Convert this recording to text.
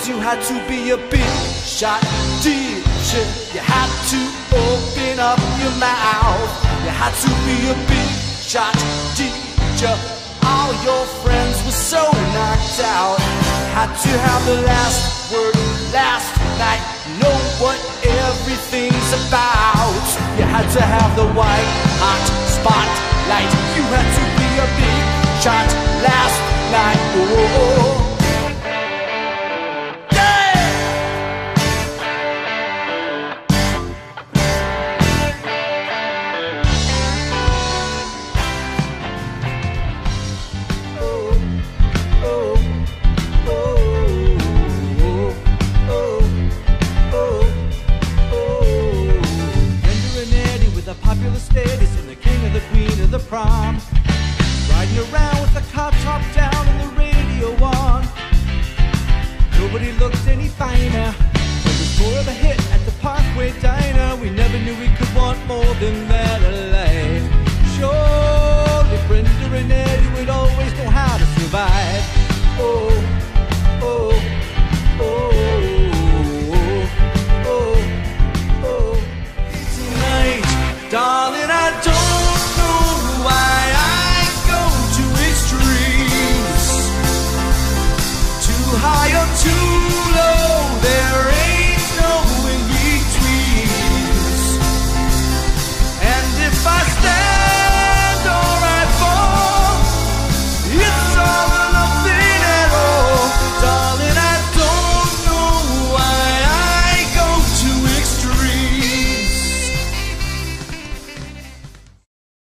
'cause you had to be a big shot teacher. You had to open up your mouth. You had to be a big shot teacher. All your friends were so knocked out. You had to have the last word last night. Know what everything's about. You had to have the white hot spotlight. You had to be a big shot last